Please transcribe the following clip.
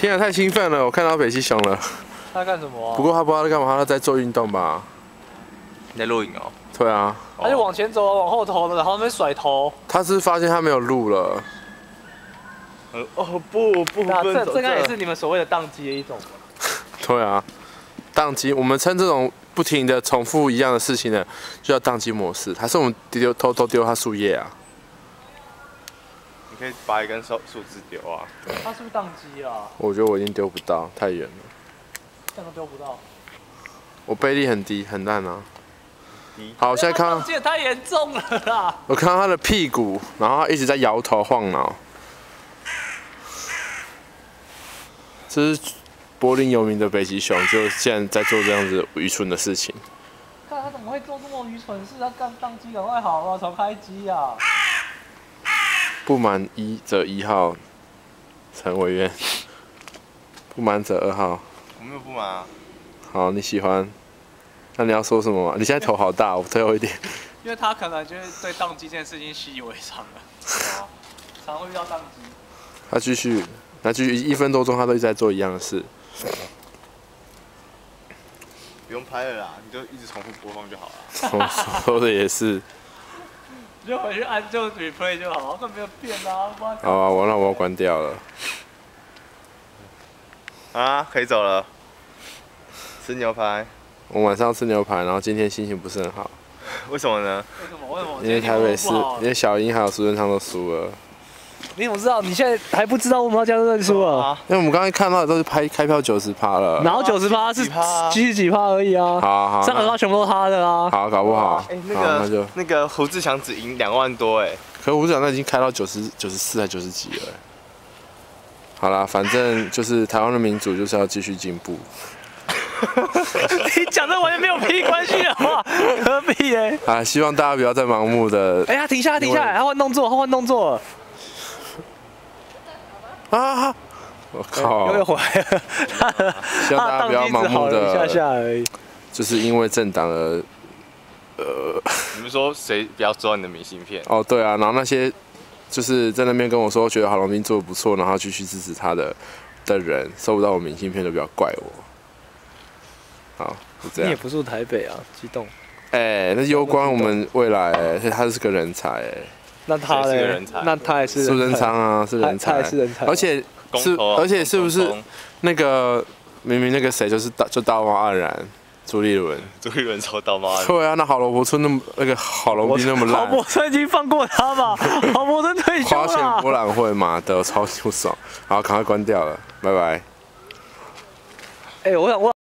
天啊，太兴奋了！我看到北极熊了。 他干什么、啊？ 不过他不知道在干嘛，他在做运动吧？ 你在录影哦？ 对啊。 他就往前走，往后头的，然后那边甩头。 他是发现他没有路了。 不， 这应该也是你们所谓的宕机的一种。 对啊，宕机，我们称这种不停的重复一样的事情呢，就叫宕机模式。还是我们偷偷丢他树叶啊？ 你可以把一根树枝丢啊。 他是不是宕机啊？ 我觉得我已经丢不到，太远了。 这样都丢不到。 我背力很低，很烂啊。好，我现在看到宕机也太严重了啦！ 我看到他的屁股，然后他一直在摇头晃脑。这是柏林有名的北极熊，就现在在做这样子愚蠢的事情。 看他怎么会做这么愚蠢的事？他刚宕机，赶快好啊，重开机啊！ 不满1则1号，陈委员。不满者2号。 我没有不满啊。 好，你喜欢？那你要说什么吗？你现在头好大，我退后一点。 因为他可能就是对宕机这件事情习以为常了，常会遇到宕机。 他继续1分多钟，他都一直在做一样的事。 不用拍了啦，你就一直重复播放就好了。 说的也是。 你就回去按就 replay 就好，根本没有变啊！ 好啊，我要关掉了。 啊，可以走了。吃牛排。 我晚上要吃牛排，然后今天心情不是很好。 为什么呢？ 为什么？ 因为台北市，因为小英还有苏贞昌都输了。 你怎么知道？你现在还不知道我们要加入认输了？ 因为我们刚才看到的都是开票90%了。 然后90%是70几%而已啊。 好 3个全部都他的啊。 好，搞不好。 那个胡志强只赢2万多哎。 可胡志强那已经开到94还90几了。好啦，反正就是台湾的民主就是要继续进步。 你讲的完全没有屁关系的话，何必哎？ 啊，希望大家不要再盲目的。 哎呀，停下来，他换动作， 啊！我靠！ 又回来了。 希望大家不要盲目的。 下而已。 就是因为政党而， 你们说谁不要收你的明信片？ 哦，对啊，然后那些就是在那边跟我说觉得郝龙斌做的不错，然后继续支持他的人，收不到我明信片就不要怪我。好，就这样。 你也不住台北啊，激动。 哎，那攸关我们未来，而且他是个人才哎。 那他嘞？那他也是。 苏贞昌啊，是人才。 他也是人才。 而且是不是那个明明那个谁就道貌岸然，朱立伦抽道貌岸然。 对啊，那郝龙博村那个郝龙斌那么烂。 郝柏村已经放过他吧？郝柏村退休了。 花钱博览会嘛的，超级不爽。好，赶快关掉了，拜拜。 哎，我想问。